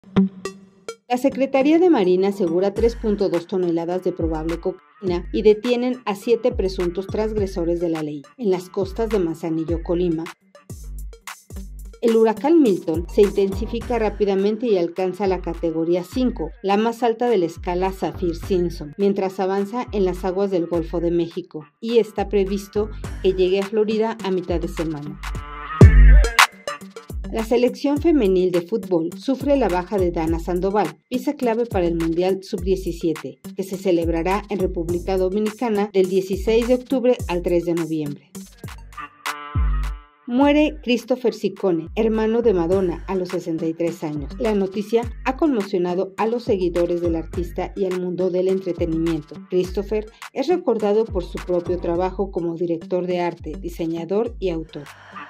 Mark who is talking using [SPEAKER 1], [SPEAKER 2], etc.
[SPEAKER 1] La Secretaría de Marina asegura 3.2 toneladas de probable cocaína y detienen a 7 presuntos transgresores de la ley en las costas de Manzanillo, Colima. El huracán Milton se intensifica rápidamente y alcanza la categoría 5, la más alta de la escala Saffir-Simpson, mientras avanza en las aguas del Golfo de México, y está previsto que llegue a Florida a mitad de semana. La selección femenil de fútbol sufre la baja de Dana Sandoval, pieza clave para el Mundial Sub-17, que se celebrará en República Dominicana del 16 de octubre al 3 de noviembre. Muere Christopher Ciccone, hermano de Madonna, a los 63 años. La noticia ha conmocionado a los seguidores del artista y al mundo del entretenimiento. Christopher es recordado por su propio trabajo como director de arte, diseñador y autor.